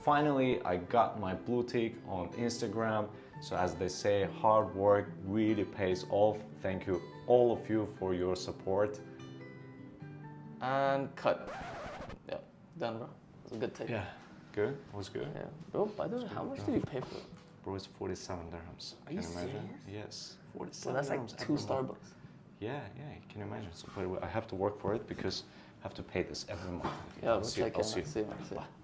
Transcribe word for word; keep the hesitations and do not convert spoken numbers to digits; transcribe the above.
finally I got my blue tick on Instagram. So as they say, hard work really pays off. Thank you all of you for your support. And cut. Yeah, done, bro. It was a good take. Yeah, good. It was good. Yeah, bro. By the way, how much did you pay for it? Bro, it's forty-seven dirhams. Are you Can imagine? serious? Yes, forty-seven. So that's like dirhams two every month. Starbucks. Yeah, yeah, you can imagine. So, but I have to work for it because I have to pay this every month. Yeah, I'll we'll see you. check I'll in. see you. See you. See you.